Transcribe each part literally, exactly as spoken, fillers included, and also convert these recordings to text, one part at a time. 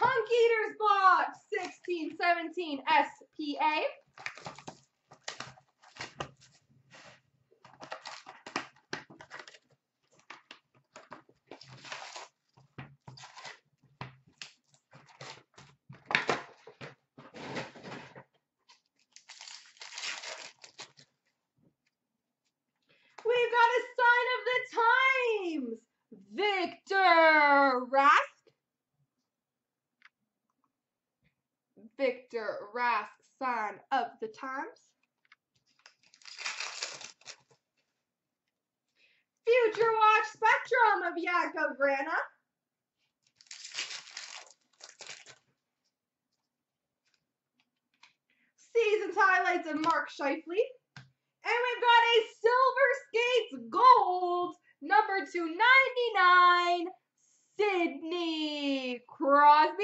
Punk Eaters box, sixteen seventeen S P A. We've got a sign of the times, Victor Rask. Victor Rask, sign of the times. Future Watch Spectrum of Jakub Vrana. Seasons highlights of Mark Scheifele. And we've got a Silver Skates Gold, number two ninety-nine, Sidney Crosby.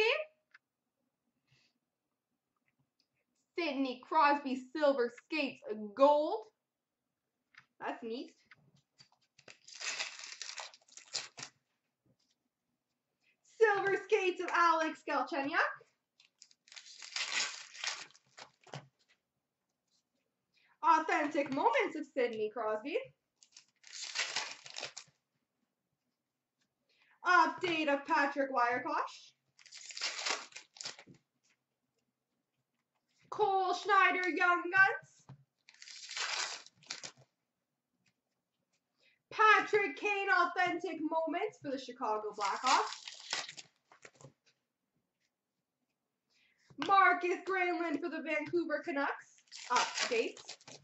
Sidney Crosby Silver Skates Gold. That's neat. Silver Skates of Alex Galchenyuk. Authentic Moments of Sidney Crosby. Update of Patrick Wirekosh. Cole Schneider Young Guns. Patrick Kane Authentic Moments for the Chicago Blackhawks. Marcus Granlund for the Vancouver Canucks. Update.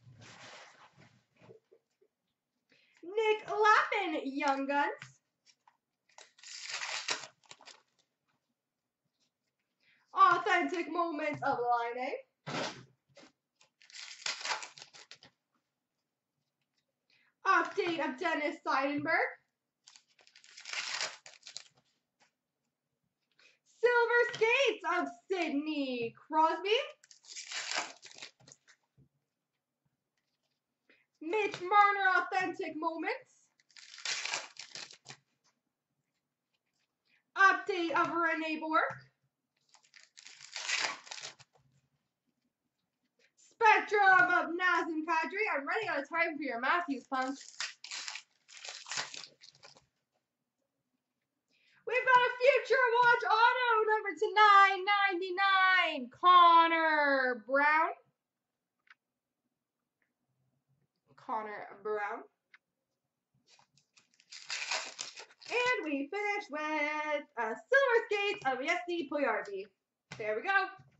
Nick Lappin Young Guns. Authentic Moments of Line A. Update of Dennis Seidenberg. Silver Skates of Sidney Crosby. Mitch Marner Authentic Moments. Update of Rene Bourque. Spectrum of Nazem Kadri. I'm running out of time for your Matthews Punk. We've got a Future Watch Auto number to nine ninety-nine, Connor Brown. Connor Brown. And we finish with a Silver Skates of Jesse Puljujarvi. There we go.